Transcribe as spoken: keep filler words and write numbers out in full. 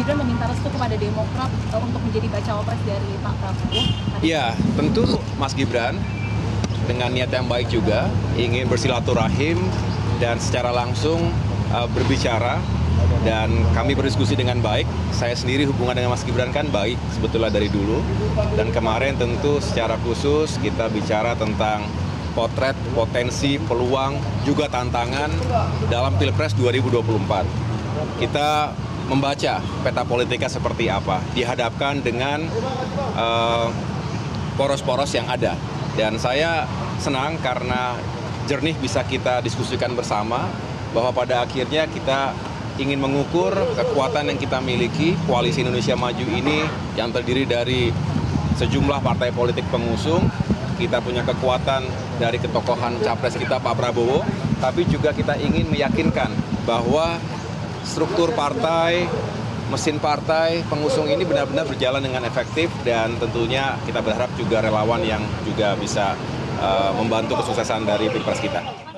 Gibran meminta restu kepada Demokrat uh, untuk menjadi bacawa pres dari Pak Prabowo. Iya, tentu Mas Gibran dengan niat yang baik juga ingin bersilaturahim dan secara langsung uh, berbicara, dan kami berdiskusi dengan baik. Saya sendiri hubungan dengan Mas Gibran kan baik sebetulnya dari dulu, dan kemarin tentu secara khusus kita bicara tentang potret, potensi, peluang, juga tantangan dalam Pilpres dua ribu dua puluh empat. Kita membaca peta politiknya seperti apa, dihadapkan dengan uh, poros-poros yang ada. Dan saya senang karena jernih bisa kita diskusikan bersama, bahwa pada akhirnya kita ingin mengukur kekuatan yang kita miliki. Koalisi Indonesia Maju ini yang terdiri dari sejumlah partai politik pengusung. Kita punya kekuatan dari ketokohan capres kita Pak Prabowo, tapi juga kita ingin meyakinkan bahwa struktur partai, mesin partai, pengusung ini benar-benar berjalan dengan efektif, dan tentunya kita berharap juga relawan yang juga bisa uh, membantu kesuksesan dari Pilpres kita.